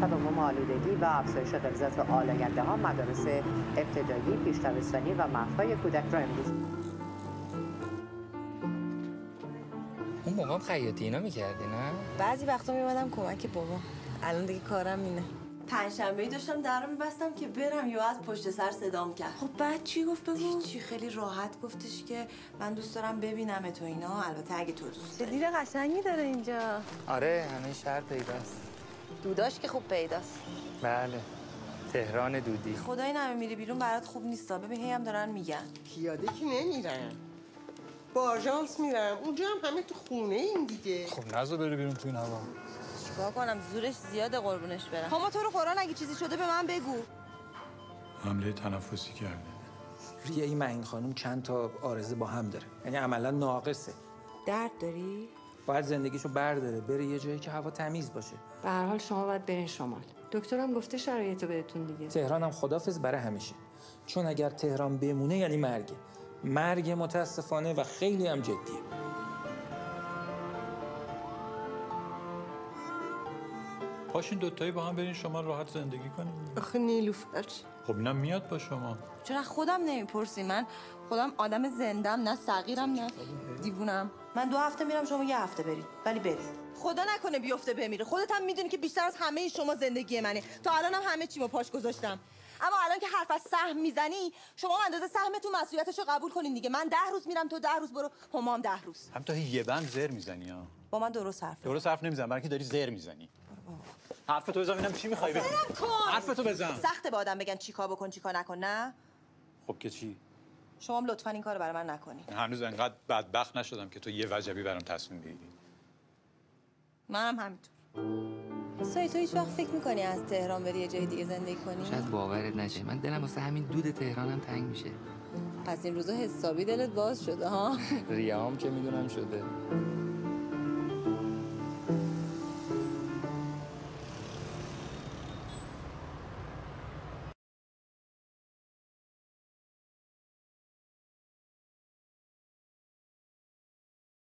تفاقم آلودگی و افزایش غلظت آلاینده‌ها مدارس ابتدایی، پیش دبستانی و مهدهای کودک را امروز اون موقع خیاطی اینا می‌کردی نه؟ بعضی وقتا میومدم کمک بابا. الان دیگه کارم اینه. پنجشنبه‌ای داشتم در رو می‌بستم که برم یا از پشت سر صدام کرد. خب بعد چی گفت بگو؟ چی خیلی راحت گفتش که من دوست دارم ببینم تو اینا، البته اگه تو دوست چه داری. دیر قشنگی داره اینجا. آره همه شهر پیداست. دوداش که خوب پیداست. بله تهران دودی. خدای نمه میری بیرون برات خوب نیستا. ببین هی هم دارن میگن پیاده که نمیرم، با آژانس میرم. اونجا هم همه تو خونه این دیگه. خب نذار بری بیرون تو این هوا. چیکار کنم زورش زیاده قربونش برم. ماما تو رو قرآن اگه چیزی شده به من بگو. حمله تنفسی کرده. ریه این معین خانم چند تا عارضه با هم داره، یعنی عملا ناقصه. درد داری؟ باید زندگیشو برداره بره یه جایی که هوا تمیز باشه. به هر حال شما باید برین شمال. دکترم گفته شرایطو بهتون دیگه. تهرانم خدافظ برای همیشه، چون اگر تهران بمونه یعنی مرگه. مرگ متاسفانه و خیلی هم جدیه. پاشین دوتایی با هم برین شما راحت زندگی کنیم. آخه نیلوفر خب اینم میاد با شما. چرا خودم نمیپرسی؟ من خودم آدم زندم، نه صغیرم نه دیوونم. من 2 هفته میرم، شما 1 هفته برید، ولی برید. خدا نکنه بیفته بمیره. خودت هم میدونی که بیشتر از همه شما زندگی منه. تا الانم همه چیمو پاش گذاشتم. اما الان که حرف از سهم میزنی، شما اندازه سهمتون مسئولیتشو قبول کنین دیگه. من 10 روز میرم، تو 10 روز برو، هم 10 روز. هم تا یه بند زر میزنی ها. با من درست حرف درست حرف نمیزنم، برای که داری زر میزنی. حرفتو بزن ببینم چی میخوای بگی. حرفتو بزن. سخته به آدم بگن چیکار بکن چیکار نکن، نه؟ خب که چی؟ شما هم لطفا این کارو برای من نکنین. هنوز انقدر بدبخت نشدم که تو یه وجبی برام تصمیم بگیری. منم همینطور. سایی تو هیچ وقت فکر میکنی از تهران بری یه جای دیگه زندگی کنی؟ شاید باورت نشه من دلم واسه همین دود تهرانم تنگ میشه. پس این روزا حسابی دلت باز شده ها؟ ریام که میدونم شده.